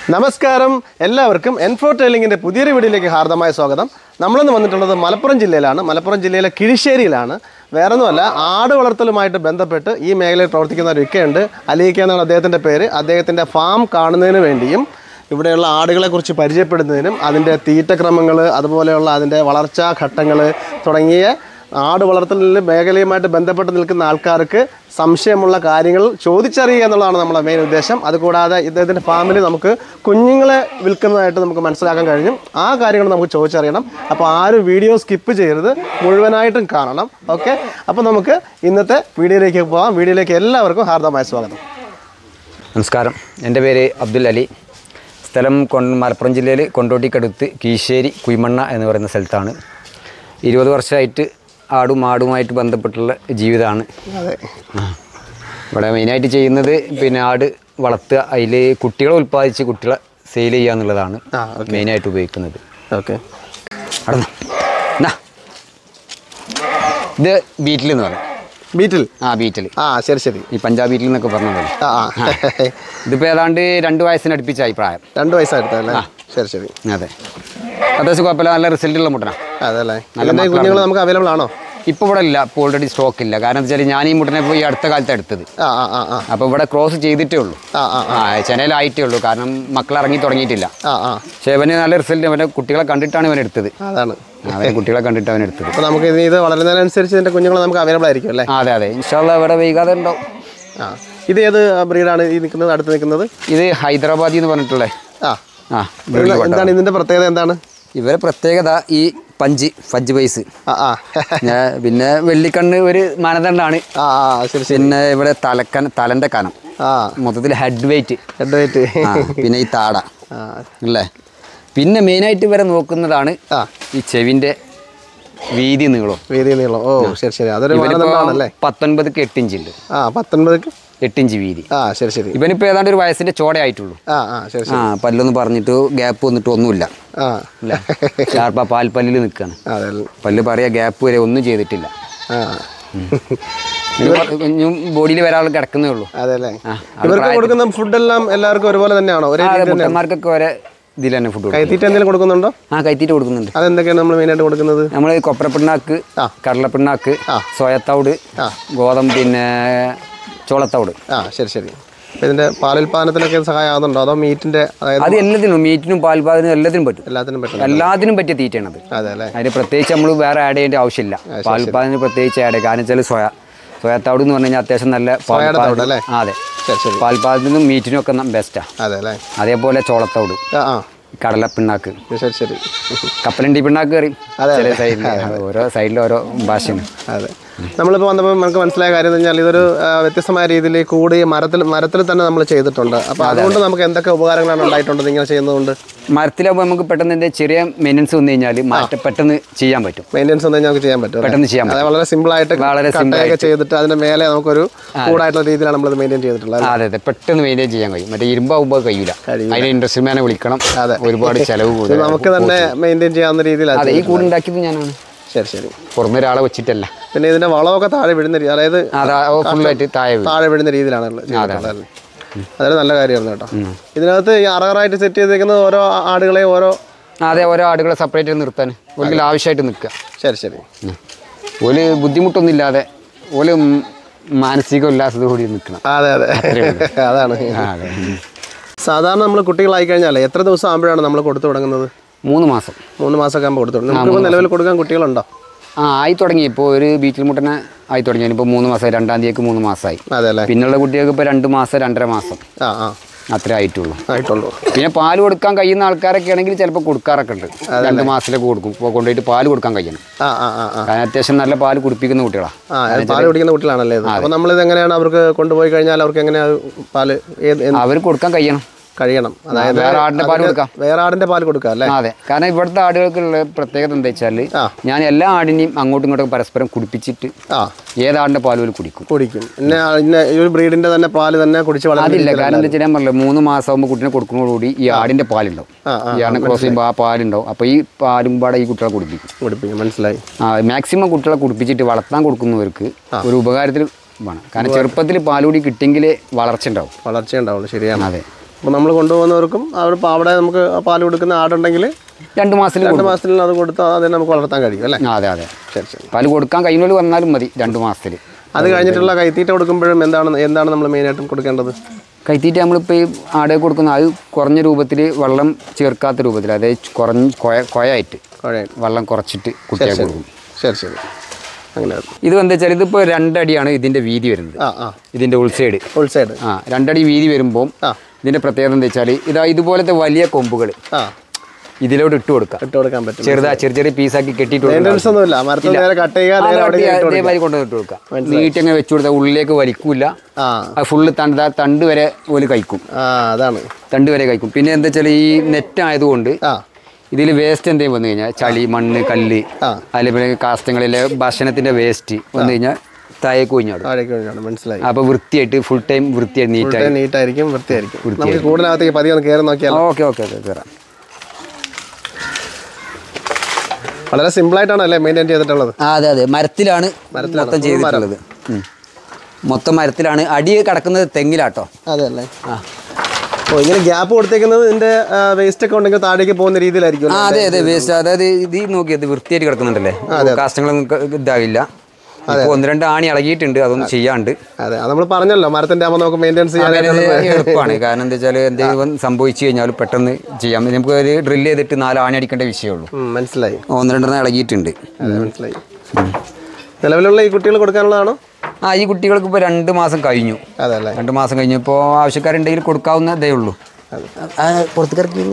നമസ്കാരം എല്ലാവർക്കും എൻഫോർടെയിലിംഗിൻ്റെ പുതിയൊരു വീഡിയോയിലേക്ക് ഹാർദമായ സ്വാഗതം. നമ്മളിന്ന് വന്നിട്ടുള്ളത് മലപ്പുറം ജില്ലയിലാണ്. മലപ്പുറം ജില്ലയിലെ കിഴിശ്ശേരിയിലാണ്. വേറൊന്നുമല്ല, ആട് വളർത്തലുമായിട്ട് ബന്ധപ്പെട്ട് ഈ മേഖലയിൽ പ്രവർത്തിക്കുന്ന ഒരു ഇക്കയുണ്ട്. അലിയിക്ക എന്നാണ് അദ്ദേഹത്തിൻ്റെ പേര്. അദ്ദേഹത്തിൻ്റെ ഫാം കാണുന്നതിന് വേണ്ടിയും ഇവിടെയുള്ള ആടുകളെക്കുറിച്ച് പരിചയപ്പെടുന്നതിനും അതിൻ്റെ തീറ്റക്രമങ്ങൾ, അതുപോലെയുള്ള അതിൻ്റെ വളർച്ചാ ഘട്ടങ്ങൾ തുടങ്ങിയ ആട് വളർത്തലിൻ്റെ മേഖലയുമായിട്ട് ബന്ധപ്പെട്ട് നിൽക്കുന്ന ആൾക്കാർക്ക് സംശയമുള്ള കാര്യങ്ങൾ ചോദിച്ചറിയുക എന്നുള്ളതാണ് നമ്മുടെ മെയിൻ ഉദ്ദേശം. അതുകൂടാതെ ഇദ്ദേഹത്തിൻ്റെ ഫാമിൽ നമുക്ക് കുഞ്ഞുങ്ങളെ വിൽക്കുന്നതായിട്ട് നമുക്ക് മനസ്സിലാക്കാൻ കഴിഞ്ഞു. ആ കാര്യങ്ങൾ നമുക്ക് ചോദിച്ചറിയണം. അപ്പോൾ ആരും വീഡിയോ സ്കിപ്പ് ചെയ്യരുത്, മുഴുവനായിട്ടും കാണണം. ഓക്കെ, അപ്പോൾ നമുക്ക് ഇന്നത്തെ വീഡിയോയിലേക്ക് പോകാം. വീഡിയോയിലേക്ക് എല്ലാവർക്കും ഹാർദമായ സ്വാഗതം. നമസ്കാരം, എൻ്റെ പേര് അബ്ദുൽ അലി. സ്ഥലം മലപ്പുറം ജില്ലയിൽ കൊണ്ടോട്ടിക്കടുത്ത് കീശ്ശേരി കുയ്മണ്ണ എന്ന് പറയുന്ന സ്ഥലത്താണ്. 20 വർഷമായിട്ട് ആടുമായിട്ട് ബന്ധപ്പെട്ടുള്ള ജീവിതമാണ്. ഇവിടെ മെയിനായിട്ട് ചെയ്യുന്നത് ആട് വളർത്തുക, അതിൽ കുട്ടികളെ ഉൽപ്പാദിച്ച് കുട്ടികളെ സെയിൽ ചെയ്യുക എന്നുള്ളതാണ് മെയിനായിട്ട് ഉപയോഗിക്കുന്നത്. ഓക്കെ, ഇത് ബീറ്റിൽ എന്ന് പറയും. ബീറ്റിൽ? ബീറ്റിൽ. ശരി ശരി. ഈ പഞ്ചാബ് ബീറ്റിൽ എന്നൊക്കെ പറഞ്ഞത്. ഇതിപ്പോൾ ഏതാണ്ട് 2 വയസ്സിന് അടുപ്പിച്ചായി പ്രായം. 2 വയസ്സായിട്ടല്ലേ? ശരി ശരി. അതെ, അത്യാവശ്യം കുഴപ്പമില്ല, നല്ല റിസൾട്ടുള്ള മുട്ടനാണ്. അതല്ലേ? നല്ല കുഞ്ഞുങ്ങൾ നമുക്ക് അവൈലബിൾ ആണോ? ഇപ്പോൾ ഇവിടെ ഇല്ല, ഇപ്പോൾ ഓൾറെഡി സ്റ്റോക്ക് ഇല്ല. കാരണം എന്താ വെച്ചാൽ ഞാൻ ഈ മുട്ടനെ പോയി അടുത്ത കാലത്ത് എടുത്തത്. അപ്പോൾ ഇവിടെ ക്രോസ് ചെയ്തിട്ടേ ഉള്ളൂ, ചെന്നൈയിലായിട്ടേ ഉള്ളൂ. കാരണം മക്കൾ ഇറങ്ങി തുടങ്ങിയിട്ടില്ല. പക്ഷേ ഇവന് നല്ല റിസൾട്ട്, അവൻ്റെ കുട്ടികളെ കണ്ടിട്ടാണ് ഇവൻ എടുത്തത്. അതാണ്, അവനെ കുട്ടികളെ കണ്ടിട്ട് അവൻ എടുത്തത്. അപ്പോൾ നമുക്ക് ഇത് വളരുന്നതിനനുസരിച്ച് ഇതിൻ്റെ കുഞ്ഞുങ്ങൾ നമുക്ക് അവൈലബിൾ ആയിരിക്കും അല്ലേ? അതെ അതെ, ഇൻഷാല്ലാ ഇവിടെ വൈകാതെ ഉണ്ടാവും. ഇത് ഏത് ബ്രീഡാണ് ഈ നിൽക്കുന്നത്, അടുത്ത് നിൽക്കുന്നത്? ഇത് ഹൈദരാബാദി എന്ന് പറഞ്ഞിട്ടുള്ളേ. എന്താണ് ഇതിൻ്റെ പ്രത്യേകത? എന്താണ് ഇവരെ പ്രത്യേകത? ഈ ഫജ്ജ് പൈസ്, പിന്നെ വെള്ളിക്കണ്ണ് ഒരു മാനദണ്ഡമാണ്. പിന്നെ ഇവിടെ തലന്റെ കനം, മൊത്തത്തിൽ ഹെഡ് വെയിറ്റ്, പിന്നെ ഈ താട അല്ലേ. പിന്നെ മെയിനായിട്ട് ഇവരെ നോക്കുന്നതാണ് ഈ ചെവിന്റെ വീതി നീളം. ഓ ശരി ശരി. അതൊരു 19ക്ക് 8 ഇഞ്ചുണ്ട്. 19ക്ക് 8 ഇഞ്ച് വീതി. ശരി ശരി. ഇവനിപ്പോൾ ഏതാണ്ട് ഒരു വയസ്സിന്റെ ചോടയായിട്ടുള്ളൂ. പല്ലൊന്നും പറഞ്ഞിട്ട് ഗ്യാപ്പ് വന്നിട്ട് ഒന്നുമില്ല. പാൽപ്പല്ലിൽ നിൽക്കുകയാണ്. പല്ല് പറയാ, ഗ്യാപ്പ് വരെ ഒന്നും ചെയ്തിട്ടില്ല. ബോഡിയിൽ വരാനുള്ള കിടക്കുന്നേ ഉള്ളൂ. കൊടുക്കുന്ന ഫുഡെല്ലാം എല്ലാവർക്കും ഒരുപോലെ തന്നെയാണോ? മുട്ടന്മാർക്കൊക്കെ ഒരേ ഇതിൽ തന്നെ ഫുഡ്. കൈത്തീറ്റ എന്തെങ്കിലും കൊടുക്കുന്നുണ്ടോ? കൈത്തീറ്റ കൊടുക്കുന്നുണ്ട്. അതെന്തൊക്കെയാണ് നമ്മൾ മെയിനായിട്ട് കൊടുക്കുന്നത്? നമ്മൾ കൊപ്രപ്പിണ്ണാക്ക്, കടലപ്പിണ്ണാക്ക്, സോയത്തവിട്, ഗോതമ്പ്, പിന്നെ ചോളത്തവിട്. ശരി ശരി. ഇതിന്റെ പാലുൽപാദനത്തിനൊക്കെ സഹായമാകുന്നുണ്ടോ? അതോ മീറ്റിന്റെ? അത് എല്ലാത്തിനും, മീറ്റിനും പാൽപാദനത്തിനും എല്ലാത്തിനും പറ്റും. എല്ലാത്തിനും പറ്റിയ തീറ്റയാണത്. അതിന് പ്രത്യേകിച്ച് നമ്മൾ വേറെ ആഡ് ചെയ്യേണ്ട ആവശ്യമില്ല. പാൽപാദനത്തിന് പ്രത്യേകിച്ച് ആഡ്, കാരണം വെച്ചാൽ സോയത്തവിട് എന്ന് പറഞ്ഞു കഴിഞ്ഞാൽ അത്യാവശ്യം നല്ല അതെ, പാൽപാദനത്തിനും മീറ്റിനും ഒക്കെ ബെസ്റ്റാണ്. അതേപോലെ ചോളത്തവിട്, കടലപ്പിണ്ണാക്ക്, കപ്പലണ്ടി പിണ്ണാക്ക് കറി, ചില സൈഡിൽ ഓരോ സൈഡിൽ ഓരോ ഭാഷയാണ്. അതെ, നമ്മളിപ്പോൾ വന്നപ്പോൾ നമുക്ക് മനസ്സിലായ കാര്യം എന്ന് പറഞ്ഞാൽ ഇതൊരു വ്യത്യസ്തമായ രീതിയിൽ കൂടി മരത്തിൽ തന്നെ നമ്മൾ ചെയ്തിട്ടുണ്ട്. അപ്പോൾ അതുകൊണ്ട് നമുക്ക് എന്തൊക്കെ ഉപകാരങ്ങളാണ് ഉണ്ടായിട്ടുള്ളത് ഇങ്ങനെ ചെയ്യുന്നതുകൊണ്ട്? മരത്തിലാകുമ്പോൾ നമുക്ക് പെട്ടെന്ന് എൻ്റെ ചെറിയ മെയിൻ്റനൻസ് വന്നു കഴിഞ്ഞാൽ പെട്ടെന്ന് ചെയ്യാൻ പറ്റും. മെയിൻ്റനൻസ് വന്നു കഴിഞ്ഞാൽ നമുക്ക് ചെയ്യാൻ പറ്റും, പെട്ടെന്ന് ചെയ്യാൻ പറ്റും. വളരെ സിമ്പിളായിട്ട് ചെയ്തിട്ട് അതിൻ്റെ മേലെ നമുക്കൊരു കൂടായിട്ടുള്ള രീതിയിലാണ് നമ്മൾ മെയിൻറ്റെയിൻ ചെയ്തിട്ടുള്ളത്. അതെ അതെ, പെട്ടെന്ന് മെയിൻറ്റെയിൻ ചെയ്യാൻ കഴിയും. മറ്റേ ഇരുമ്പാകുമ്പോൾ കഴിയില്ല, അതിന് ഇൻഡസ്ട്രിമാനെ വിളിക്കണം. അതെ, ഒരുപാട് ചിലവ് കൂടുതൽ. നമുക്ക് തന്നെ മെയിൻറ്റെയിൻ ചെയ്യാവുന്ന രീതിയിൽ. അതെ, ഈ കൂടുണ്ടാക്കിയത് ഞാനാണ്. ശരി ശരി. പുറമെ ഒരാളെ വെച്ചിട്ടല്ല. പിന്നെ ഇതിന്റെ വളമൊക്കെ താഴെ വീഴുന്ന രീതി, അതായത് ഫുള്ളായിട്ട് താഴെ വീഴുന്ന രീതിയിലാണല്ലോ. അതൊരു നല്ല കാര്യമായിരുന്നു കേട്ടോ. ഇതിനകത്ത് ഈ അറകറായിട്ട് സെറ്റ് ചെയ്തേക്കുന്നത് ഓരോ ആടുകളെയും ഓരോ ആടുകളെ സെപ്പറേറ്റ് നിർത്താൻ ഒരിക്കലും ആവശ്യമായിട്ട് നിൽക്കുക. ശരി ശരി. ഒരു ബുദ്ധിമുട്ടൊന്നുമില്ലാതെ ഒരു മാനസിക ഉല്ലാസത്തോടുകൂടി നിൽക്കണം. അതെ അതെ, അതാണ്. സാധാരണ നമ്മൾ കുട്ടികളായി കഴിഞ്ഞാൽ എത്ര ദിവസം ആകുമ്പോഴാണ് നമ്മൾ കൊടുത്തു തുടങ്ങുന്നത്? 3 മാസം. 3 മാസമൊക്കെ ആകുമ്പോൾ കൊടുത്തു തുടങ്ങും. നമുക്കിപ്പോൾ നിലവിൽ കൊടുക്കാൻ കുട്ടികളുണ്ടോ? ആയി തുടങ്ങി. ഇപ്പോൾ ഒരു ബീറ്റിൽ മുട്ടനെ ആയി തുടങ്ങി. ഇപ്പോൾ 3 മാസമായി, 2-ാം തീയതിക്ക് 3 മാസമായി. അതെ, പിന്നുള്ള കുട്ടികൾക്ക് ഇപ്പോൾ 2 മാസം 2.5 മാസം അത്രേ ആയിട്ടുള്ളൂ. പിന്നെ പാല് കൊടുക്കാൻ കഴിയുന്ന ആൾക്കാരൊക്കെ ആണെങ്കിൽ ചിലപ്പോൾ കൊടുക്കാറൊക്കെ ഉണ്ട്. 2 മാസത്തിലേക്ക് കൊടുക്കും. ഇപ്പോൾ കൊണ്ടുപോയിട്ട് പാല് കൊടുക്കാൻ കഴിയണം. കാരണം അത്യാവശ്യം നല്ല പാല് കുടിപ്പിക്കുന്ന കുട്ടികളാണ്. പാല് കുടിക്കുന്ന കുട്ടികളാണല്ലേ? അപ്പോൾ നമ്മളിത് എങ്ങനെയാണ് അവർക്ക് കൊണ്ടുപോയി കഴിഞ്ഞാൽ അവർക്ക് എങ്ങനെയാണ് പാല് അവർ കൊടുക്കാൻ കഴിയണം? അതായത് വേറെ ആടിന്റെ പാല് കൊടുക്കാം അല്ലേ? അതെ, കാരണം ഇവിടുത്തെ ആടുകൾക്കുള്ള പ്രത്യേകത എന്താ വെച്ചാൽ ഞാൻ എല്ലാ ആടിനെയും അങ്ങോട്ടും ഇങ്ങോട്ടും പരസ്പരം കുടിപ്പിച്ചിട്ട് ഏതാടിന്റെ പാല് കുടിക്കും. ഒരു ബ്രീഡിന്റെ തന്നെ പാല് തന്നെ കുടിച്ച് അതില്ല. കാരണം എന്താ വെച്ചാൽ ഞാൻ പറഞ്ഞില്ല, 3 മാസം ആകുമ്പോൾ കുട്ടിനെ കൊടുക്കുന്നതോടുകൂടി ഈ ആടിന്റെ പാലുണ്ടാവും. ഈ ആടിനെ ക്രോസ് ചെയ്യുമ്പോൾ ആ പാലുണ്ടാവും. അപ്പോൾ ഈ പാലും പാടെ ഈ കുട്ടികളെ കുടിപ്പിക്കും. മനസ്സിലായി. മാക്സിമം കുട്ടികളെ കുടിപ്പിച്ചിട്ട് വളർത്താൻ കൊടുക്കുന്നവർക്ക് ഒരു ഉപകാരത്തിൽ വേണം. കാരണം ചെറുപ്പത്തിൽ പാലുകൂടി കിട്ടിയെങ്കിലേ വളർച്ച ഉണ്ടാവും. ശരിയാണ്. അതെ, അപ്പോൾ നമ്മൾ കൊണ്ടുപോകുന്നവർക്കും അവിടെ നമുക്ക് പാൽ കൊടുക്കുന്ന ആടുണ്ടെങ്കിൽ 2 മാസത്തിൽ അത് കൊടുത്താൽ അതിനെ നമുക്ക് വളർത്താൻ കഴിയും അല്ലേ? അതെ. ശരി. പാൽ കൊടുക്കാൻ കഴിയുന്നവർ വന്നാലും മതി 2 മാസത്തിൽ. അത് കഴിഞ്ഞിട്ടുള്ള കൈത്തീറ്റ കൊടുക്കുമ്പോഴും എന്താണ് നമ്മൾ മെയിനായിട്ടും കൊടുക്കേണ്ടത്? കൈത്തീറ്റ നമ്മളിപ്പോൾ ഈ ആടെ കൊടുക്കുന്ന അത് കുറഞ്ഞ രൂപത്തിൽ വെള്ളം ചേർക്കാത്ത രൂപത്തിൽ, അതായത് കുഴയായിട്ട് വെള്ളം കുറച്ചിട്ട് കുട്ടിയെ കൊടുക്കും. ശരി. അങ്ങനെ ഇത് എന്താ വെച്ചാൽ ഇതിപ്പോൾ 2 അടിയാണ് ഇതിൻ്റെ വീതി വരുന്നത്. ഇതിൻ്റെ ഉൾസൈഡ് 2 അടി വീതി വരുമ്പോൾ ഇതിൻ്റെ പ്രത്യേകത എന്താ വെച്ചാൽ ഇതുപോലത്തെ വലിയ കൊമ്പുകൾ ഇതിലോട്ട് ഇട്ട് കൊടുക്കാൻ പറ്റും. ചെറിയ പീസാക്കി കെട്ടിയിട്ട് അതേമാതിരി കൊണ്ടുവന്നിട്ട് കൊടുക്കാം. നീട്ടങ്ങനെ വെച്ചു കൊടുത്താൽ ഉള്ളിലേക്ക് വലിക്കൂല. ഫുള്ള് തണ്ട് വരെ ഓല് കഴിക്കും. തണ്ട് വരെ കഴിക്കും. പിന്നെ എന്താ വെച്ചാൽ ഈ നെറ്റ് ആയതുകൊണ്ട് ഇതിൽ വേസ്റ്റ് എന്തെങ്കിലും വന്നു കഴിഞ്ഞാൽ ചളി, മണ്ണ്, കല്ല്, അതേപോലെ കാഷ്ടങ്ങളിലെ ഭക്ഷണത്തിന്റെ വേസ്റ്റ് വന്നു കഴിഞ്ഞാൽ താഴേക്ക് ഒഴിഞ്ഞാടും. മനസ്സിലായി. അപ്പോൾ വൃത്തിയായിട്ട് ഫുൾ ടൈം വൃത്തിയായിട്ട് നീറ്റായിരിക്കും. കൂടുതലകത്തേക്ക് പതിയെ കയറി നോക്കിയാൽ ഓക്കെ കയറാം. വളരെ സിമ്പിളായിട്ടാണ് അല്ലേ മെയിൻറ്റെയിൻ ചെയ്തിട്ടുള്ളത്? അതെ. മരത്തിലാണ് മൊത്തം ചെയ്തിട്ടുള്ളത്. മൊത്തം മരത്തിലാണ്. അടി കിടക്കുന്നത് തെങ്ങിലാട്ടോ. അതെ അല്ലേ? ഇങ്ങനെ ഗ്യാപ്പ് കൊടുത്തേക്കുന്നത് ഇതിന്റെ വേസ്റ്റ് ഒക്കെ ഉണ്ടെങ്കിൽ താഴേക്ക് പോകുന്ന രീതിയിലായിരിക്കും. അതെ വേസ്റ്റ്. അതായത് ഇത് നോക്കിയത് വൃത്തിയായിട്ട് കിടക്കുന്നുണ്ടല്ലേ, കാഷ്ടങ്ങളൊന്നും ഇതാവില്ല. 1-2 ആണി ഇളകിയിട്ടുണ്ട്, അതൊന്നും ചെയ്യാണ്ട്. അതെ, നമ്മൾ പറഞ്ഞല്ലോ മരത്തിന്റെ ആകുമ്പോൾ നമുക്ക് മെയിൻറ്റെയിൻസ് ചെയ്യാൻ എളുപ്പമാണ്. കാരണം എന്താ വെച്ചാൽ എന്തെങ്കിലും സംഭവിച്ചു കഴിഞ്ഞാൽ പെട്ടെന്ന് ചെയ്യാം. നമുക്ക് ഒരു ഡ്രില്ല് ചെയ്തിട്ട് 4 ആണി അടിക്കേണ്ട വിഷയമുള്ളൂ. മനസ്സിലായി. 1-2 ഇളകിയിട്ടുണ്ട്. മനസ്സിലായി. നിലവിലുള്ള ഈ കുട്ടികൾ കൊടുക്കാനുള്ളതാണോ? ഈ കുട്ടികൾക്ക് ഇപ്പോൾ 2 മാസം കഴിഞ്ഞു. 2 മാസം കഴിഞ്ഞു. ഇപ്പോൾ ആവശ്യക്കാരുണ്ടെങ്കിൽ കൊടുക്കാവുന്നതേ ഉള്ളൂ. പുറത്തേക്ക്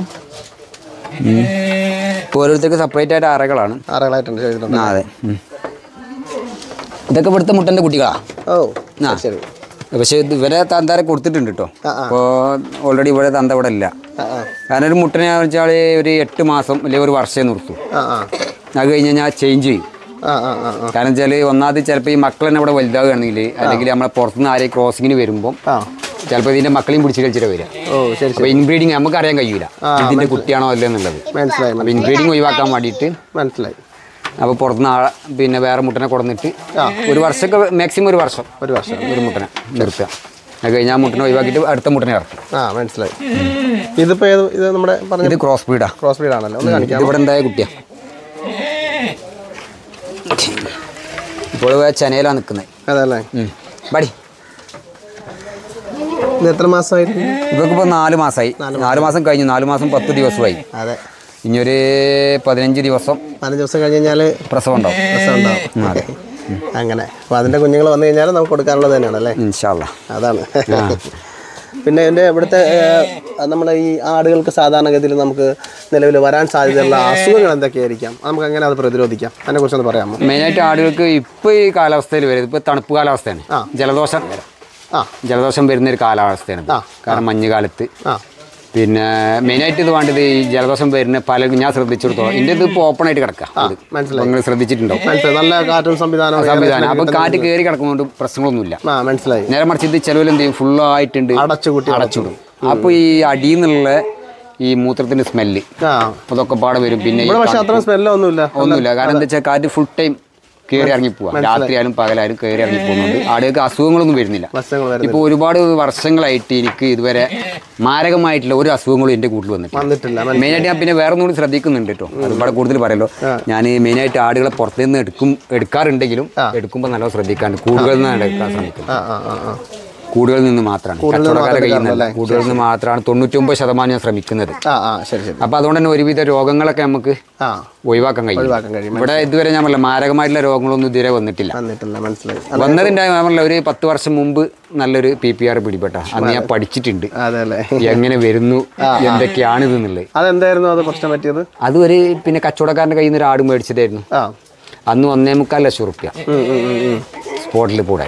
ഇപ്പോൾ ഓരോരുത്തർക്ക് സെപ്പറേറ്റ് ആയിട്ട് അറകളായിട്ടുണ്ട്. അതെ. ഇതൊക്കെ ഇവിടുത്തെ മുട്ടൻ്റെ കുട്ടികളാണ്. പക്ഷേ ഇവരെ തന്താരെ കൊടുത്തിട്ടുണ്ട് കേട്ടോ. അപ്പോൾ ഓൾറെഡി ഇവിടെ തന്ത ഇവിടെ ഇല്ല. കാരണം ഒരു മുട്ടനെ വെച്ചാൽ ഒരു 8 മാസം അല്ലെങ്കിൽ 1 വർഷമേ നിർത്തും. അത് കഴിഞ്ഞ് കഴിഞ്ഞാൽ ചേഞ്ച് ചെയ്യും. കാരണം വെച്ചാൽ ഒന്നാമത് ചിലപ്പോൾ ഈ മക്കൾ തന്നെ ഇവിടെ വലുതാവുകയാണെങ്കിൽ അല്ലെങ്കിൽ നമ്മളെ പുറത്തുനിന്ന് ആരെയും ക്രോസിങ്ങിന് വരുമ്പോൾ ചിലപ്പോൾ ഇതിന്റെ മക്കളെയും പിടിച്ച് കളിച്ചിട്ട് വരിക. അപ്പോൾ ഇൻബ്രീഡിങ് നമുക്ക് അറിയാൻ കഴിയൂല ഇതിന്റെ കുട്ടിയാണോ അല്ലോ എന്നുള്ളത്. അപ്പോൾ ഇൻബ്രീഡിങ് ഒഴിവാക്കാൻ വേണ്ടിയിട്ട് മനസ്സിലായി. അപ്പോൾ പുറത്തുനിന്ന് പിന്നെ വേറെ മുട്ടനെ കൊടുന്നിട്ട് 1 വർഷമൊക്കെ മാക്സിമം 1 വർഷം ഒരു മുട്ടനെ നിർത്തുക. അത് കഴിഞ്ഞാൽ ആ മുട്ടനെ ഒഴിവാക്കിയിട്ട് അടുത്ത മുട്ടനെ ഇറക്കും. മനസ്സിലായി. ഇതിപ്പോൾ ഇത് നമ്മുടെ ഇത് ക്രോസ് ബ്രീഡാണല്ലോ. ഇവിടെ എന്തായ കുട്ടിയാണ്. ഇപ്പോൾ ചെനയിലാണ് നിൽക്കുന്നത്. അതല്ലേ? ബടി എത്ര മാസമായിരുന്നു? ഇവർക്ക് 4 മാസമായി. 4 മാസം കഴിഞ്ഞു. 4 മാസം 10 ദിവസമായി. അതെ. ഇനിയൊരു 15 ദിവസം കഴിഞ്ഞ് കഴിഞ്ഞാൽ പ്രസവം ഉണ്ടാവും. അതെ. അങ്ങനെ അപ്പോൾ അതിൻ്റെ കുഞ്ഞുങ്ങൾ വന്നു കഴിഞ്ഞാൽ നമുക്ക് കൊടുക്കാനുള്ളത് തന്നെയാണ് അല്ലേ? ഇൻഷാ അല്ലാ. അതാണ്. പിന്നെ എൻ്റെ ഇവിടുത്തെ നമ്മളെ ഈ ആടുകൾക്ക് സാധാരണഗതിയിൽ നമുക്ക് നിലവിൽ വരാൻ സാധ്യതയുള്ള അസുഖങ്ങൾ എന്തൊക്കെയായിരിക്കാം? നമുക്ക് എങ്ങനെ അത് പ്രതിരോധിക്കാം? അതിനെക്കുറിച്ചൊന്ന് പറയാമോ? മെയിനായിട്ട് ആടുകൾക്ക് ഇപ്പോൾ ഈ കാലാവസ്ഥയിൽ വരുന്നത് ഇപ്പോൾ തണുപ്പ് കാലാവസ്ഥയാണ്. ജലദോഷം വരുന്നൊരു കാലാവസ്ഥയാണ്. കാരണം മഞ്ഞുകാലത്ത് പിന്നെ മെയിനായിട്ട് ഇത് വേണ്ടത് ഈ ജലദോഷം വരുന്ന ഞാൻ ശ്രദ്ധിച്ചിടത്തോളം ഇതിൻ്റെ ഇത് ഇപ്പോൾ ഓപ്പൺ ആയിട്ട് കിടക്കുക. നിങ്ങൾ ശ്രദ്ധിച്ചിട്ടുണ്ടാവും. നല്ല കാറ്റും സംവിധാനം. അപ്പോൾ കാറ്റ് കയറി കിടക്കുന്നതുകൊണ്ട് പ്രശ്നങ്ങളൊന്നുമില്ല. മനസ്സിലായി. നേരെ മറിച്ച് ഇത് ചിലവിൽ എന്ത് ചെയ്യും, ഫുള്ളായിട്ടുണ്ട് അടച്ചിടും. അപ്പോൾ ഈ അടിയിൽ നിന്നുള്ള ഈ മൂത്രത്തിന്റെ സ്മെല്ല് അതൊക്കെ പാടെ വരും. പിന്നെ ഒന്നുമില്ല. കാരണം എന്താ വെച്ചാൽ കാറ്റ് ഫുൾ ടൈം കയറി ഇറങ്ങി പോവാം. രാത്രിയായാലും പകലായാലും കയറി ഇറങ്ങി പോകുന്നുണ്ട്. ആടുകൾക്ക് അസുഖങ്ങളൊന്നും വരുന്നില്ല. ഇപ്പോൾ ഒരുപാട് വർഷങ്ങളായിട്ട് എനിക്ക് ഇതുവരെ മാരകമായിട്ടുള്ള ഒരു അസുഖങ്ങളും എൻ്റെ കൂട്ടിൽ വന്നിട്ടില്ല. മെയിനായിട്ട് ഞാൻ പിന്നെ വേറെ ഒന്നുകൂടി ശ്രദ്ധിക്കുന്നുണ്ട് കേട്ടോ. ഒരുപാട് കൂടുതൽ പറയല്ലോ. ഞാൻ മെയിനായിട്ട് ആടുകളെ പുറത്തു നിന്ന് എടുക്കാറുണ്ടെങ്കിലും എടുക്കുമ്പോൾ നല്ല ശ്രദ്ധിക്കാറുണ്ട്. കൂടുതൽ നിന്നാണ് എടുക്കാൻ ശ്രമിക്കുന്നത്. കൂടുകളിൽ നിന്ന് മാത്രമാണ്, കച്ചവടക്കാരെ കയ്യിൽ നിന്നല്ല. കൂടുകളിൽ നിന്ന് മാത്രമാണ് 99% ഞാൻ ശ്രമിക്കുന്നത്. അപ്പോൾ അതുകൊണ്ട് തന്നെ ഒരുവിധ രോഗങ്ങളൊക്കെ നമുക്ക് ഒഴിവാക്കാൻ കഴിയും. ഇവിടെ ഇതുവരെ ഞാൻ പറഞ്ഞില്ല മാരകമായിട്ടുള്ള രോഗങ്ങളൊന്നും ഇതുവരെ വന്നിട്ടില്ല. വന്നതിൻ്റെ ഞാൻ പറഞ്ഞില്ല ഒരു 10 വർഷം മുമ്പ് നല്ലൊരു PPR പിടിപെട്ട അന്ന് ഞാൻ പഠിച്ചിട്ടുണ്ട് എങ്ങനെ വരുന്നു എന്തൊക്കെയാണിത് എന്നുള്ളത്. അതെന്തായിരുന്നു അത് പ്രശ്നം പറ്റിയത്? അത് ഒരു പിന്നെ കച്ചവടക്കാരൻ്റെ കയ്യിൽ നിന്ന് ഒരു ആട് മേടിച്ചതായിരുന്നു. അന്ന് 1.25 ലക്ഷം റുപ്യ സ്പോട്ടിൽ കൂടെ.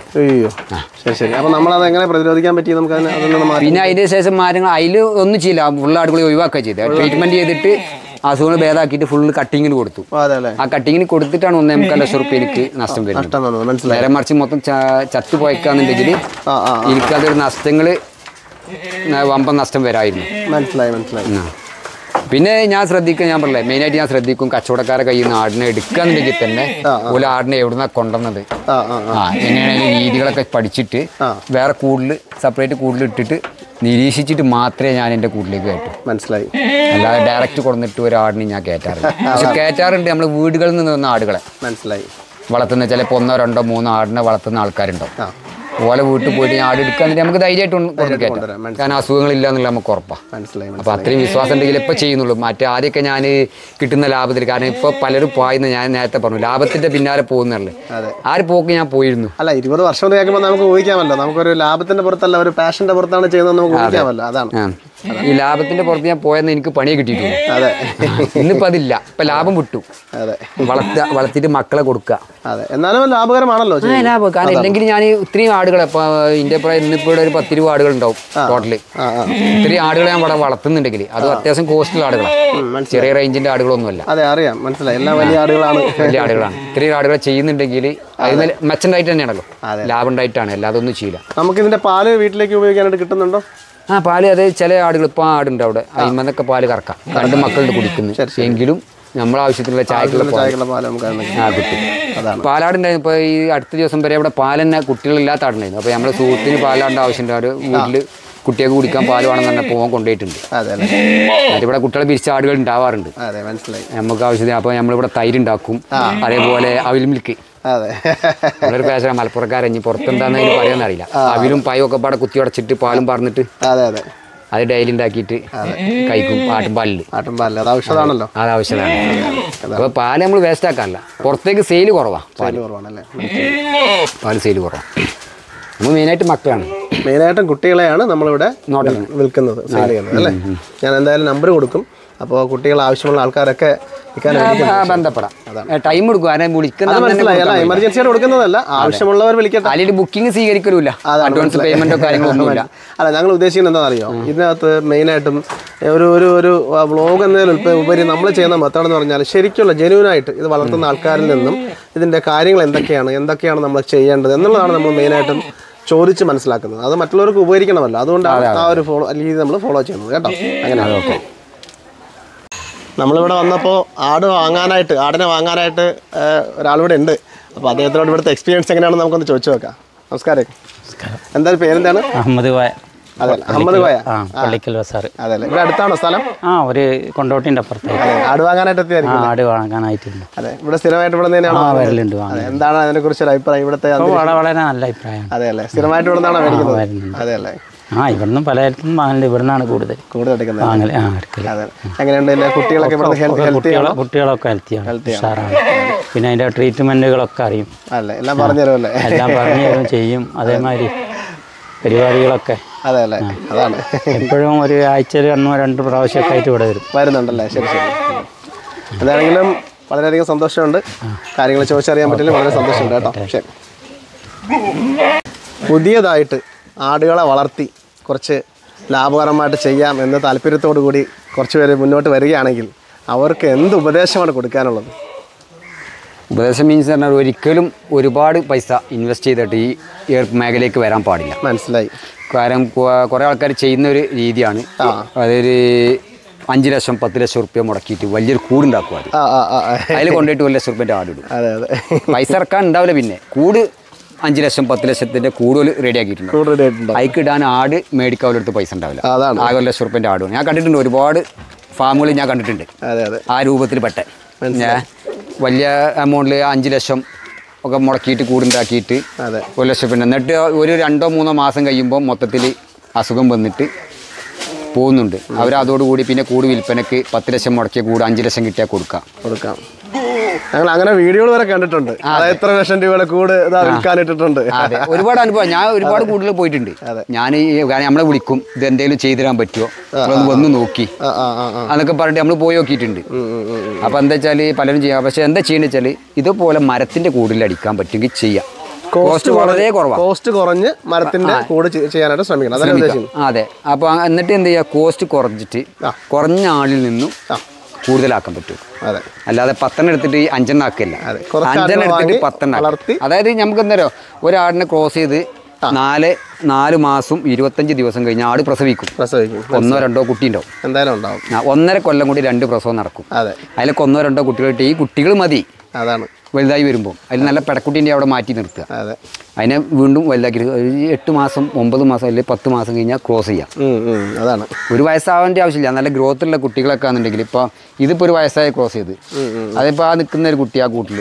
പിന്നെ അതിന് ശേഷം മാറ്റങ്ങൾ അതിൽ ഒന്നും ചെയ്യില്ല. ഫുൾ ആടുകളെ ഒഴിവാക്കുക ചെയ്തത്. ട്രീറ്റ്മെന്റ് ചെയ്തിട്ട് അസുഖങ്ങൾ ഭേദാക്കിയിട്ട് ഫുള്ള് കട്ടിങ്ങിന് കൊടുത്തു. ആ കട്ടിങ്ങിന് കൊടുത്തിട്ടാണ് 1.25 ലക്ഷം റുപ്യ എനിക്ക് നഷ്ടം വരുന്നത്. നേരെ മറിച്ച് മൊത്തം ചത്തു പോയിക്കാന്നുണ്ടെങ്കിൽ എനിക്കതൊരു നഷ്ടങ്ങള് വമ്പൻ നഷ്ടം വരായിരുന്നു. മനസ്സിലായി. പിന്നെ ഞാൻ പറഞ്ഞില്ലേ മെയിനായിട്ട് ഞാൻ ശ്രദ്ധിക്കും കച്ചവടക്കാരെ കയ്യിൽ നിന്ന് ആടിനെ എടുക്കാന്നുണ്ടെങ്കിൽ തന്നെ ഒരു ആടിനെ എവിടുന്നാ കൊണ്ടുവന്നത് എങ്ങനെയാണ് രീതികളൊക്കെ പഠിച്ചിട്ട് വേറെ സെപ്പറേറ്റ് കൂടുതൽ ഇട്ടിട്ട് നിരീക്ഷിച്ചിട്ട് മാത്രമേ ഞാൻ എൻ്റെ കൂട്ടിലേക്ക് കയറ്റൂ. മനസ്സിലായി. അല്ലാതെ ഡയറക്റ്റ് കൊടുത്തിട്ട് ഒരാടിനെ ഞാൻ കയറ്റാറില്ല. പക്ഷെ കയറ്റാറുണ്ട് നമ്മൾ വീടുകളിൽ നിന്ന് വന്ന ആടുകളെ. മനസ്സിലായി. വളർത്തുന്ന ചിലപ്പോൾ 1, 2, 3 ആടിനെ വളർത്തുന്ന ആൾക്കാരുണ്ടാവും. ഓലെ വീട്ടിൽ പോയിട്ട് ആട് എടുക്കാൻ നമുക്ക് ധൈര്യമായിട്ട് കയറ്റാം. കാരണം അസുഖങ്ങളില്ല എന്നുള്ള നമുക്ക് ഉറപ്പാണ്. മനസ്സിലായി. അപ്പോൾ അത്രയും വിശ്വാസം ഉണ്ടെങ്കിൽ ഇപ്പോൾ ചെയ്യുന്നുള്ളൂ. മറ്റേ ആദ്യമൊക്കെ ഞാൻ കിട്ടുന്ന ലാഭത്തിൽ, കാരണം ഇപ്പോൾ പലരും പോയെന്ന് ഞാൻ നേരത്തെ പറഞ്ഞു, ലാഭത്തിൻ്റെ പിന്നാലെ പോകുന്നല്ലേ. ആര് പോക്ക് ഞാൻ പോയിരുന്നു. അല്ല 20 വർഷം കേൾക്കുമ്പോൾ നമുക്ക് ഊഹിക്കാമല്ലോ, നമുക്കൊരു ലാഭത്തിന്റെ പുറത്തല്ല ഒരു പാഷന്റെ പുറത്താണ് ചെയ്യുന്നത് നമുക്ക് ഊഹിക്കാമല്ലോ. അതാണ് ഈ ലാഭത്തിന്റെ പുറത്ത് ഞാൻ പോയെന്ന് എനിക്ക് പണിയെ കിട്ടിയിട്ടുണ്ട്. അതെ, ഇന്നിപ്പോൾ അതില്ല. ഇപ്പം ലാഭം വിട്ടു. അതെ, വളർത്തിയിട്ട് മക്കളെ കൊടുക്കുക. അതെ, എന്നാലും ലാഭകരമാണല്ലോ. ലാഭം, കാരണം ഇല്ലെങ്കിൽ ഞാൻ ഇത്രയും ആടുകളെ ഇപ്പോൾ ഇതിൻ്റെ ഇന്നിപ്പോൾ ഒരു 10-20 ആടുകൾ ഉണ്ടാവും ടോട്ടല്. ഇത്രയും ആടുകളെ ഞാൻ ഇവിടെ വളർത്തുന്നുണ്ടെങ്കിൽ അത് അത്യാവശ്യം കോസ്റ്റൽ ആടുകളാണ്, ചെറിയ റേഞ്ചിന്റെ ആടുകളൊന്നുമല്ല. അതെ, അറിയാം, മനസ്സിലായി. എല്ലാം വലിയ ആടുകളാണ്. വലിയ ആടുകളാണ്. ഇത്രയും ആടുകളെ ചെയ്യുന്നുണ്ടെങ്കിൽ അതിന് മെച്ചണ്ടായിട്ട് തന്നെയാണല്ലോ, ലാഭം ഉണ്ടായിട്ടാണ്. അല്ലാതെ ഒന്നും ചെയ്യില്ല. നമുക്ക് ഇതിന്റെ പാല് വീട്ടിലേക്ക് ഉപയോഗിക്കാനായിട്ട് കിട്ടുന്നുണ്ടോ? പാല് അത് ചില ആടുകൾ ഇപ്പോൾ ആടുണ്ട് അവിടെ, അതിമന്നൊക്കെ പാല് കറക്കാം. 2 മക്കളുടെ കുടിക്കുന്നു. എങ്കിലും നമ്മളെ ആവശ്യത്തിലുള്ള ചായക്കുള്ള കിട്ടും. പാലാടുണ്ടായിരുന്നു. ഇപ്പോൾ ഈ അടുത്ത ദിവസം വരെ ഇവിടെ പാലെന്നെ കുട്ടികളില്ലാത്ത ആടുണ്ടായിരുന്നു. അപ്പോൾ നമ്മുടെ സുഹൃത്തിന് പാലാടേണ്ട ആവശ്യമുണ്ട്. അവർ വീട്ടിൽ കുട്ടികൾക്ക് കുടിക്കാൻ പാൽ വേണമെന്ന് തന്നെ പോകാൻ കൊണ്ടുപോയിട്ടുണ്ട്. ഇവിടെ കുട്ടികളെ പിരിച്ച ആടുകൾ ഉണ്ടാവാറുണ്ട് നമുക്ക് ആവശ്യത്തിന്. അപ്പോൾ നമ്മളിവിടെ തൈര് ഉണ്ടാക്കും, അതേപോലെ അവിൽ മിൽക്ക്. നമ്മളൊരു പേശ മലപ്പുറക്കാരഞ്ഞ് പുറത്തെന്താണെന്ന് പറയാൻ അറിയില്ല. അവിലും പായും ഒക്കെ പാടെ കുത്തി ഉടച്ചിട്ട് പാലും പറഞ്ഞിട്ട് അത് ഡെയിലി ഉണ്ടാക്കിയിട്ട് കഴിക്കും. ആട്ടുംപാലിൽ അത് ഔഷധമാണല്ലോ. അത് ഔഷധമാണ്. അപ്പോൾ പാല് നമ്മൾ വേസ്റ്റ് ആക്കാറില്ല. പുറത്തേക്ക് സെയിൽ കുറവാണ്. പാല് സെയിൽ കുറവാണ്. നമ്മൾ മെയിനായിട്ട് മക്കളാണ്, മെയിനായിട്ടും കുട്ടികളെയാണ് നമ്മളിവിടെ വിൽക്കുന്നത്, സെയിൽ ചെയ്യുന്നത് അല്ലേ. ഞാൻ എന്തായാലും നമ്പർ കൊടുക്കും. അപ്പോൾ കുട്ടികൾ ആവശ്യമുള്ള ആൾക്കാരൊക്കെ ബന്ധപ്പെടാം. ടൈം എടുക്കും. എമർജൻസിയായിട്ട് കൊടുക്കുന്നതല്ല, ആവശ്യമുള്ളവർ വിളിക്കട്ടെ. അല്ലെങ്കിൽ ബുക്കിംഗ് സ്വീകരിക്കലില്ല, അഡ്വാൻസ് പേയ്മെന്റോ കാര്യങ്ങളൊന്നുമില്ല. അല്ല, ഞങ്ങൾ ഉദ്ദേശിക്കുന്നത് എന്താണെന്നറിയോ, ഇതിനകത്ത് മെയിനായിട്ടും ഒരു വ്ളോഗ് എന്നതിൽ ഉപരി നമ്മൾ ചെയ്യുന്ന മെത്തേഡ് എന്ന് പറഞ്ഞാൽ ശരിക്കുള്ള ജെന്യൂനായിട്ട് ഇത് വളർത്തുന്ന ആൾക്കാരിൽ നിന്നും ഇതിൻ്റെ കാര്യങ്ങൾ എന്തൊക്കെയാണ് നമ്മൾ ചെയ്യേണ്ടത് എന്നുള്ളതാണ് നമ്മൾ മെയിനായിട്ടും ചോദിച്ച് മനസ്സിലാക്കുന്നത്. അത് മറ്റുള്ളവർക്ക് ഉപകരിക്കണമല്ലോ, അതുകൊണ്ടാണ് ആ ഒരു രീതി നമ്മൾ ഫോളോ ചെയ്യുന്നത് കേട്ടോ. അങ്ങനെയാണ്. ഓക്കെ, നമ്മളിവിടെ വന്നപ്പോൾ ആടിനെ വാങ്ങാനായിട്ട് ഒരാളിവിടെ ഉണ്ട്. അപ്പോൾ അദ്ദേഹത്തിനോട് ഇവിടുത്തെ എക്സ്പീരിയൻസ് എങ്ങനെയാണെന്ന് നമുക്കൊന്ന് ചോദിച്ചു നോക്കാം. നമസ്കാരം. എന്തായാലും പേരെന്താണ്? അഹമ്മദ് കോയ. അതെ, അഹമ്മദ് കോയ, പള്ളിക്കൽ ബസാർ. അതെ, ഇവിടെ അടുത്താണോ സ്ഥലം? ഒരു കൊണ്ടോട്ടിന്റെ അപ്പുറത്ത്. ആട് വാങ്ങാനായിട്ട് എത്തിയായിരിക്കും. ആട് വാങ്ങാനായിട്ടുണ്ട്. അതെ, ഇവിടെ സ്ഥിരമായിട്ട് ഇവിടെ തന്നെയാണോ? വരലുണ്ട്. എന്താണ് അതിനെ കുറിച്ചൊരു അഭിപ്രായം? ഇവിടുത്തെ വളരെ നല്ല അഭിപ്രായം. അതെ അല്ലേ, സ്ഥിരമായിട്ട് ഇവിടെ നിന്നാണ് മേടിക്കുന്നത്? അതെ അല്ലേ. ഇവിടുന്ന് പലയിടത്തും വാങ്ങലുണ്ട്, ഇവിടുന്നാണ് കൂടുതൽ എടുക്കുന്നത്. എങ്ങനെയുണ്ട് കുട്ടികളൊക്കെ? കുട്ടികളൊക്കെ ഹെൽത്തിയാണ്, ഉഷാറാണ്. പിന്നെ അതിന്റെ ട്രീറ്റ്മെന്റുകളൊക്കെ അറിയും. എല്ലാം പറഞ്ഞു തരുമല്ലേ? എല്ലാം പറഞ്ഞു തരും, ചെയ്യും. അതേമാതിരി പരിപാടികളൊക്കെ. അതെ അല്ലേ, അതാണ്. എപ്പോഴും ഒരു ആഴ്ചയിൽ 1-2 പ്രാവശ്യമൊക്കെ ആയിട്ട് ഇവിടെ വരുന്നുണ്ടല്ലേ? ശരി ശരി. എന്താണെങ്കിലും വളരെയധികം സന്തോഷമുണ്ട്. കാര്യങ്ങൾ ചോദിച്ചറിയാൻ പറ്റില്ല, വളരെ സന്തോഷമുണ്ട് കേട്ടോ. ശരി. പുതിയതായിട്ട് ആടുകളെ വളർത്തി കുറച്ച് ലാഭകരമായിട്ട് ചെയ്യാം എന്ന താല്പര്യത്തോടു കൂടി കുറച്ച് പേര് മുന്നോട്ട് വരികയാണെങ്കിൽ അവർക്ക് എന്ത് ഉപദേശമാണ് കൊടുക്കാനുള്ളത്? ഉപദേശം മീൻസ് പറഞ്ഞാൽ ഒരിക്കലും ഒരുപാട് പൈസ ഇൻവെസ്റ്റ് ചെയ്തിട്ട് ഈ മേഖലയിലേക്ക് വരാൻ പാടില്ല. മനസ്സിലായി. കാരണം കുറേ ആൾക്കാർ ചെയ്യുന്ന ഒരു രീതിയാണ്, അതൊരു 5 ലക്ഷം 10 ലക്ഷം റുപ്യ മുടക്കിയിട്ട് വലിയൊരു കൂടുണ്ടാക്കുക. അതിൽ കൊണ്ടുപോയിട്ട് 1 ലക്ഷം റുപ്യൻ്റെ ആടിടും. പൈസ ഇറക്കാൻ ഉണ്ടാവില്ല. പിന്നെ കൂട് 5 ലക്ഷം 10 ലക്ഷത്തിൻ്റെ കൂടുതൽ റെഡിയാക്കിയിട്ടുണ്ട്. അതിക്കിടാൻ ആട് മേടിക്കാവുന്നടുത്ത് പൈസ ഉണ്ടാവില്ല. ആകെ 1 ലക്ഷം റുപ്യൻ്റെ ആടും ഞാൻ കണ്ടിട്ടുണ്ട്. ഒരുപാട് ഫാമുകളിൽ ഞാൻ കണ്ടിട്ടുണ്ട് ആ രൂപത്തിൽ പെട്ട. ഞാൻ വലിയ എമൗണ്ടിൽ 5 ലക്ഷം ഒക്കെ മുടക്കിയിട്ട് കൂടുണ്ടാക്കിയിട്ട് 1 ലക്ഷം റുപ്യ, എന്നിട്ട് ഒരു 2-3 മാസം കഴിയുമ്പോൾ മൊത്തത്തിൽ അസുഖം വന്നിട്ട് പോകുന്നുണ്ട്. അവരതോടുകൂടി പിന്നെ കൂട് വിൽപ്പനക്ക് 10 ലക്ഷം മുടക്കിയ കൂട് 5 ലക്ഷം കിട്ടിയാൽ കൊടുക്കാം. ഞങ്ങൾ അങ്ങനെ വീഡിയോകൾ വരെ കണ്ടിട്ടുണ്ട്. എത്ര ലക്ഷം രൂപയുടെ കൂട് വിൽക്കാനിട്ടിട്ടുണ്ട്. അതെ, ഒരുപാട് അനുഭവം. ഞാൻ ഒരുപാട് കൂടുതൽ പോയിട്ടുണ്ട്. ഞാൻ നമ്മളെ വിളിക്കും, ഇത് എന്തെങ്കിലും ചെയ്തുതരാൻ പറ്റുമോ, വന്ന് നോക്കി അതൊക്കെ പറഞ്ഞിട്ട് നമ്മൾ പോയി നോക്കിയിട്ടുണ്ട്. അപ്പം എന്താ വെച്ചാൽ പലരും ചെയ്യാം. പക്ഷെ എന്താ ചെയ്യുന്നത് വെച്ചാൽ ഇതുപോലെ മരത്തിന്റെ കൂടിൽ അടിക്കാൻ പറ്റുമെങ്കിൽ ചെയ്യാം. കോസ്റ്റ് വളരെ കുറവാണ്. കോസ്റ്റ് കുറഞ്ഞ് മരത്തിന്റെ കൂട് ചെയ്യാനായിട്ട് ശ്രമിക്കണം. അതെ. അപ്പോൾ എന്നിട്ട് എന്ത് ചെയ്യുക, കോസ്റ്റ് കുറഞ്ഞിട്ട് കുറഞ്ഞ ആളിൽ നിന്നും കൂടുതലാക്കാൻ പറ്റും. അല്ലാതെ 10 എടുത്തിട്ട് 5 ആക്കില്ല. 5 എടുത്തിട്ട് 10 അതായത് നമുക്ക് എന്താ പറയുക, ഒരാടിനെ ക്രോസ് ചെയ്ത് 4 മാസം 25 ദിവസം കഴിഞ്ഞ് ആട് പ്രസവിക്കും. 1-2 കുട്ടി ഉണ്ടാവും. എന്തായാലും ഉണ്ടാവും. 1.5 കൊല്ലം കൂടി 2 പ്രസവം നടക്കും. അതിലൊക്കെ 1-2 കുട്ടികളിട്ട് ഈ കുട്ടികൾ മതി. അതാണ് വലുതായി വരുമ്പോൾ അതിൽ നല്ല പെടക്കുട്ടീൻ്റെ അവിടെ മാറ്റി നിർത്തുക. അതെ. അതിനെ വീണ്ടും വലുതാക്കി 8 മാസം 9 മാസം അല്ലെങ്കിൽ 10 മാസം കഴിഞ്ഞാൽ ക്രോസ് ചെയ്യാം. അതാണ്. ഒരു വയസ്സാവേണ്ട ആവശ്യമില്ല. നല്ല ഗ്രോത്തുള്ള കുട്ടികളൊക്കെ ആണെന്നുണ്ടെങ്കിൽ ഇപ്പോൾ ഇതിപ്പോൾ ഒരു വയസ്സായി ക്രോസ് ചെയ്ത് അതിപ്പോൾ ആ നിൽക്കുന്ന ഒരു കുട്ടി ആ കൂട്ടിൽ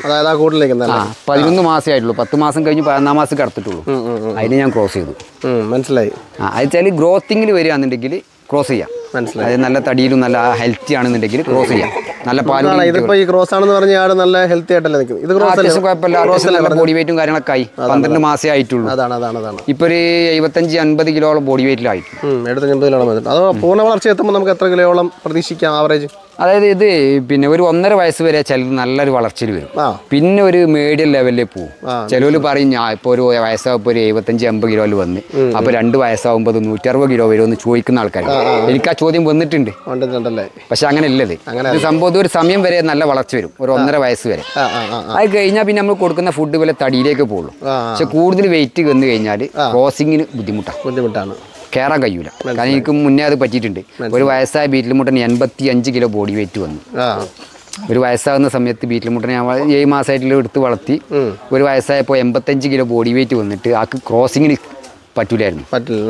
11 മാസമേ ആയിട്ടുള്ളൂ. 10 മാസം കഴിഞ്ഞ് 11 മാസം കടത്തിട്ടുള്ളൂ. അതിന് ഞാൻ ക്രോസ് ചെയ്തു. മനസ്സിലായി. അത് വെച്ചാൽ ഗ്രോത്തിങ്ങിൽ വരികയാണെന്നുണ്ടെങ്കിൽ ക്രോസ് ചെയ്യാം. മനസ്സിലായി. അത് നല്ല തടിയിലും നല്ല ഹെൽത്തി ആണെന്നുണ്ടെങ്കിൽ ക്രോസ് ചെയ്യാം. നല്ല പാലും ഇതിപ്പോ ഈ ക്രോസ് ആണെന്ന് പറഞ്ഞ ആട് നല്ല ഹെൽത്തി ആയിട്ടല്ലേ നിൽക്കുന്നത്. ഇത് അത്യാവശ്യം കുഴപ്പമില്ല. അത്യാവശ്യം നല്ല ബോഡി വെയിറ്റും കാര്യങ്ങളൊക്കെ ആയി. 12 മാസമേ ആയിട്ടുള്ളൂ. ഇപ്പൊ ഒരു 75-50 കിലോളം ബോഡി വെയിറ്റിലായി. 75 കിലോളം. അത് പൂർണ്ണ വളർച്ച എത്തുമ്പോൾ നമുക്ക് എത്ര കിലോളം പ്രതീക്ഷിക്കാം ആവറേജ്? അതായത് ഇത് പിന്നെ ഒരു 1.5 വയസ്സ് വരെ ചിലർ നല്ലൊരു വളർച്ചയിൽ വരും. പിന്നെ ഒരു മീഡിയം ലെവലിൽ പോകും. ചിലവർ പറയും ഞാൻ ഇപ്പോൾ ഒരു വയസ്സാകുമ്പോൾ ഒരു 75-50 കിലോയിൽ വന്ന് അപ്പോൾ 2 വയസ്സാകുമ്പോൾ 160 കിലോ വരുമെന്ന് ചോദിക്കുന്ന ആൾക്കാർ. എനിക്ക് ആ ചോദ്യം വന്നിട്ടുണ്ട്. പക്ഷെ അങ്ങനെ ഇല്ലത്. സംഭവം ഒരു സമയം വരെ നല്ല വളർച്ച വരും. ഒരു 1.5 വയസ്സ് വരെ. അത് കഴിഞ്ഞാൽ പിന്നെ നമ്മൾ കൊടുക്കുന്ന ഫുഡ് പോലെ തടിയിലേക്ക് പോകുള്ളൂ. പക്ഷെ കൂടുതൽ വെയിറ്റ് വന്നു കഴിഞ്ഞാൽ ക്രോസിങ്ങിന് ബുദ്ധിമുട്ടാണ്. കയറാൻ കഴിയൂല. കാരണം എനിക്ക് മുന്നേ അത് പറ്റിയിട്ടുണ്ട്. ഒരു വയസ്സായ ബീറ്റിൽ മുട്ടന് 85 കിലോ ബോഡി വെയിറ്റ് വന്നു. ഒരു വയസ്സാകുന്ന സമയത്ത് ബീറ്റിൽ മുട്ടനെ ഞാൻ 7 മാസമായിട്ടുള്ള എടുത്ത് വളർത്തി. ഒരു വയസ്സായപ്പോൾ 85 കിലോ ബോഡി വെയിറ്റ് വന്നിട്ട് ആൾക്ക് ക്രോസിങ്ങിന് പറ്റൂലായിരുന്നു.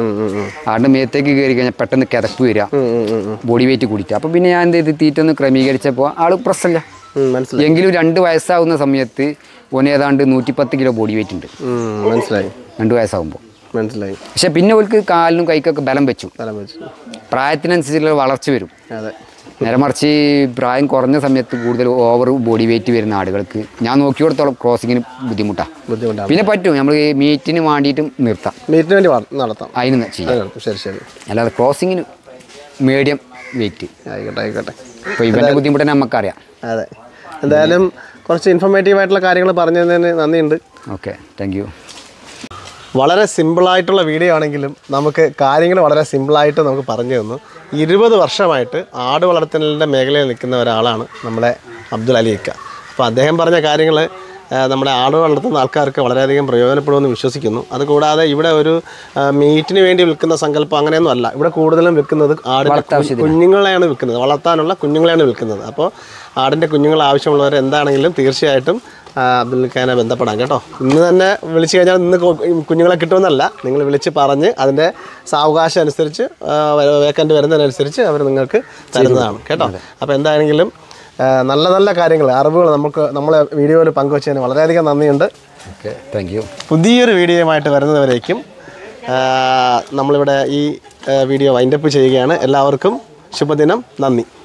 ആളുടെ മേത്തേക്ക് കയറി കഴിഞ്ഞാൽ പെട്ടെന്ന് കിതപ്പ് വരിക, ബോഡി വെയിറ്റ് കൂടിയിട്ട്. അപ്പം പിന്നെ ഞാൻ എന്ത് ചെയ്ത് തീറ്റ ഒന്ന് ക്രമീകരിച്ചപ്പോൾ ആൾ പ്രശ്നമില്ല. എങ്കിലും 2 വയസ്സാവുന്ന സമയത്ത് ഓന് ഏതാണ്ട് 110 കിലോ ബോഡി വെയിറ്റ് ഉണ്ട്. മനസ്സിലായി. 2 വയസ്സാകുമ്പോൾ മനസ്സിലായി. പക്ഷെ പിന്നെ അവർക്ക് കാലിനും കൈക്കൊക്കെ ബലം വെച്ചു. പ്രായത്തിനനുസരിച്ചുള്ള വളർച്ച വരും. നേരെ മറിച്ച് പ്രായം കുറഞ്ഞ സമയത്ത് കൂടുതൽ ഓവർ ബോഡി വെയിറ്റ് വരുന്ന ആടുകൾക്ക് ഞാൻ നോക്കിയോടത്തോളം ക്രോസിങ്ങിന് ബുദ്ധിമുട്ടാണ്. പിന്നെ പറ്റും നമ്മൾ മീറ്റിന് വേണ്ടിയിട്ടും നിർത്താം. മീറ്റിന് വേണ്ടി നടത്താം. അതിന് ചെയ്യാം. അല്ലാതെ ക്രോസിങ്ങിന് മീഡിയം വെയിറ്റ് ആയിക്കോട്ടെ. ഇപ്പോൾ ഇവൻ്റെ ബുദ്ധിമുട്ട് തന്നെ നമുക്കറിയാം. അതെ. എന്തായാലും കുറച്ച് ഇൻഫോർമേറ്റീവ് ആയിട്ടുള്ള കാര്യങ്ങൾ പറഞ്ഞു തന്നതിന് നന്ദിയുണ്ട്. Okay, thank you. വളരെ സിമ്പിളായിട്ടുള്ള വീഡിയോ ആണെങ്കിലും നമുക്ക് കാര്യങ്ങൾ വളരെ സിമ്പിളായിട്ട് നമുക്ക് പറഞ്ഞു തന്നു. 20 വർഷമായിട്ട് ആട് വളർത്തലിൻ്റെ മേഖലയിൽ നിൽക്കുന്ന ഒരാളാണ് നമ്മുടെ അബ്ദുൽ അലിക്ക. അപ്പോൾ അദ്ദേഹം പറഞ്ഞ കാര്യങ്ങൾ നമ്മുടെ ആട് വളർത്തുന്ന ആൾക്കാർക്ക് വളരെയധികം പ്രയോജനപ്പെടുമെന്ന് വിശ്വസിക്കുന്നു. അതുകൂടാതെ ഇവിടെ ഒരു മീറ്റിന് വേണ്ടി വിൽക്കുന്ന സങ്കല്പം അങ്ങനെയൊന്നും അല്ല. ഇവിടെ കൂടുതലും വിൽക്കുന്നത് ആടിൻ്റെ കുഞ്ഞുങ്ങളെയാണ് വിൽക്കുന്നത്. വളർത്താനുള്ള കുഞ്ഞുങ്ങളെയാണ് വിൽക്കുന്നത്. അപ്പോൾ ആടിൻ്റെ കുഞ്ഞുങ്ങൾ ആവശ്യമുള്ളവർ എന്താണെങ്കിലും തീർച്ചയായിട്ടും അബ്ദുൽ ഖാനെ ബന്ധപ്പെടാം കേട്ടോ. ഇന്ന് തന്നെ വിളിച്ചു കഴിഞ്ഞാൽ ഇന്ന് കുഞ്ഞുങ്ങളെ കിട്ടുമെന്നല്ല, നിങ്ങൾ വിളിച്ച് പറഞ്ഞ് അതിൻ്റെ സാവകാശം അനുസരിച്ച് വേക്കൻറ്റ് വരുന്നതിനനുസരിച്ച് അവർ നിങ്ങൾക്ക് തരുന്നതാണ് കേട്ടോ. അപ്പോൾ എന്താണെങ്കിലും നല്ല നല്ല കാര്യങ്ങൾ അറിവുകൾ നമ്മളെ വീഡിയോയിൽ പങ്കുവച്ചതിന് വളരെയധികം നന്ദിയുണ്ട്. Okay, thank you. പുതിയൊരു വീഡിയോയുമായിട്ട് വരുന്നവരേക്കും നമ്മളിവിടെ ഈ വീഡിയോ വൈൻഡപ്പ് ചെയ്യുകയാണ്. എല്ലാവർക്കും ശുഭദിനം. നന്ദി.